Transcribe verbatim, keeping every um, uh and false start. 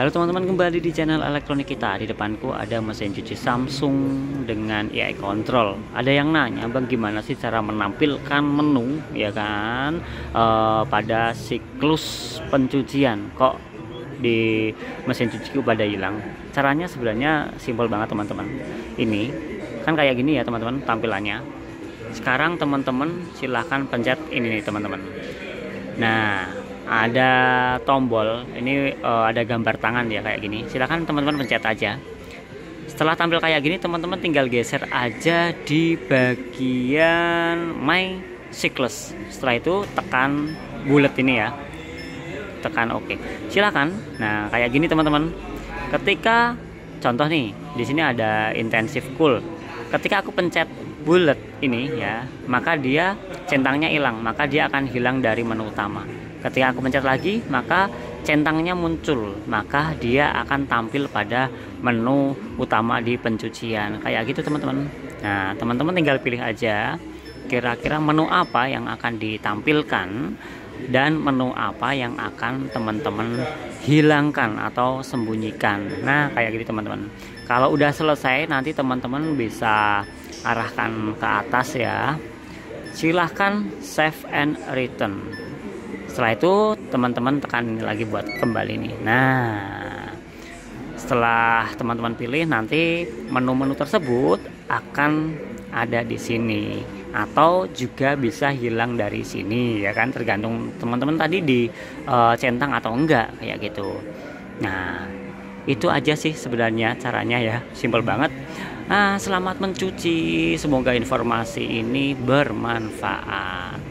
Halo teman-teman, kembali di channel elektronik kita. Di depanku ada mesin cuci Samsung dengan A I control. Ada yang nanya, bang, gimana sih cara menampilkan menu ya kan eh, pada siklus pencucian, kok di mesin cuciku pada hilang. Caranya sebenarnya simpel banget teman-teman. Ini kan kayak gini ya teman-teman tampilannya. Sekarang teman-teman silahkan pencet ini nih teman-teman. Nah, ada tombol ini, uh, ada gambar tangan ya kayak gini. Silahkan teman-teman pencet aja. Setelah tampil kayak gini, teman-teman tinggal geser aja di bagian My Cycles. Setelah itu tekan bulat ini ya, tekan OK. Silakan. Nah kayak gini teman-teman. Ketika contoh nih, di sini ada intensive cool. Ketika aku pencet bulat ini ya, maka dia centangnya hilang, maka dia akan hilang dari menu utama. Ketika aku pencet lagi, maka centangnya muncul, maka dia akan tampil pada menu utama di pencucian. Kayak gitu teman-teman. Nah teman-teman tinggal pilih aja kira-kira menu apa yang akan ditampilkan dan menu apa yang akan teman-teman hilangkan atau sembunyikan. Nah kayak gitu teman-teman. Kalau udah selesai, nanti teman-teman bisa arahkan ke atas ya. Silahkan save and return. Setelah itu teman-teman tekan ini lagi buat kembali nih. Nah setelah teman-teman pilih, nanti menu-menu tersebut akan ada di sini atau juga bisa hilang dari sini ya kan, tergantung teman-teman tadi di uh, centang atau enggak kayak gitu. Nah itu aja sih sebenarnya caranya ya, simpel banget. Nah selamat mencuci, semoga informasi ini bermanfaat.